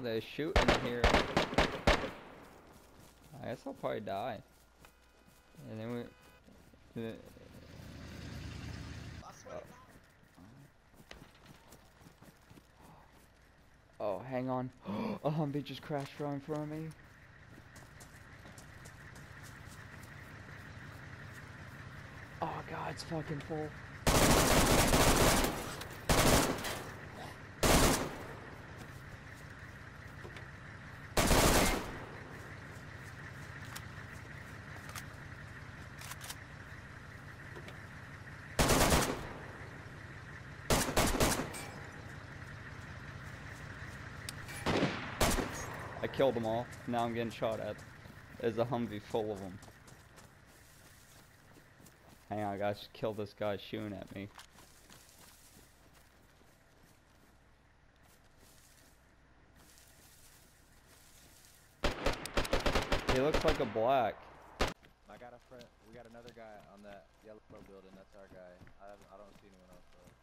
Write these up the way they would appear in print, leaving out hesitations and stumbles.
they're shooting here. I guess I'll probably die. And then we... Oh, hang on. A Humvee just crashed right in front of me. Oh god, it's fucking full. I killed them all. Now I'm getting shot at. There's a Humvee full of them. Hang on, I gotta kill this guy shooting at me. He looks like a black. I got a friend. We got another guy on that yellow building. That's our guy. I don't see anyone else though.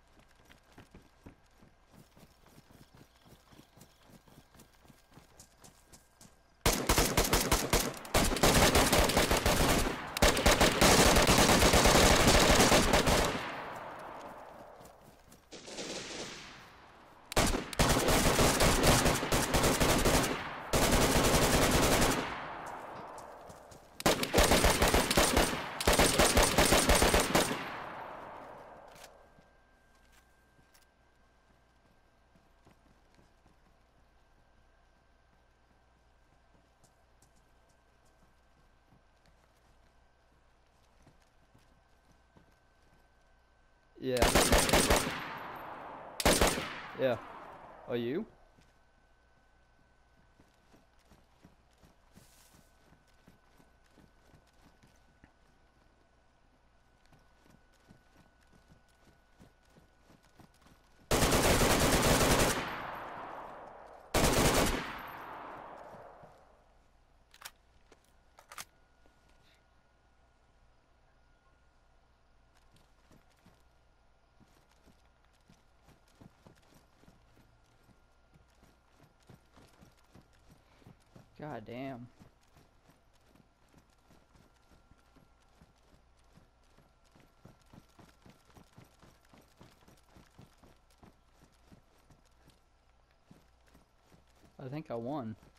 Yeah. Yeah. Are you? God damn. I think I won.